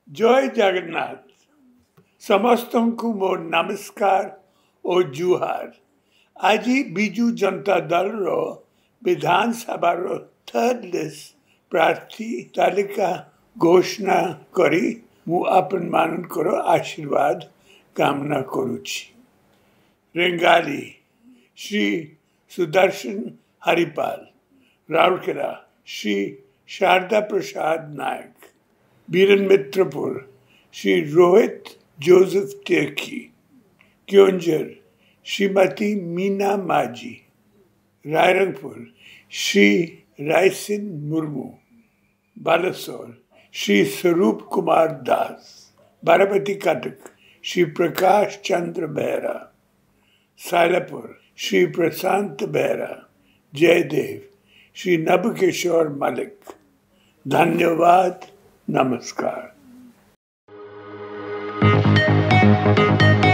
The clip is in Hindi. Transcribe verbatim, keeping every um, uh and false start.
जय जगन्नाथ समस्त को मोर नमस्कार और जुहार। आज बिजू जनता दल रो विधानसभा रो थर्ड लिस्ट प्रार्थी तालिका घोषणा करी मु अपन मान करो आशीर्वाद कामना करुछि। रेंगाली श्री सुदर्शन हरिपाल, राउरकेला श्री शारदा प्रसाद नायक, बीरन मित्रपुर श्री रोहित जोसेफ टेकी, क्योंझर श्रीमती मीना माझी, रायरंगपुर श्री रायसिन मुर्मू, बालेश्वर श्री स्वरूप कुमार दास, बारामती कटक श्री प्रकाश चंद्र बेहरा, सायलापुर श्री प्रशांत बेहरा, जयदेव श्री नबकिशोर मलिक। धन्यवाद, नमस्कार।